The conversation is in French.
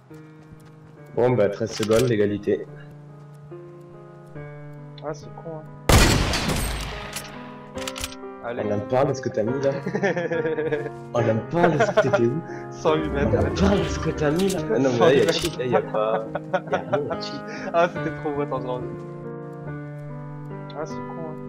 Bon bah 13 secondes, l'égalité. Ah, c'est con, hein. On Allez. en parle de ce que t'as mis là. On en parle de ce que t'étais où. 108 On mètres. en parle de ce que t'as mis là. Ah non mais là y'a cheat, là y'a pas... Y'a rien, y'a cheat. Ah, c'était trop beau, attends, je rendu. Ah, c'est con, hein.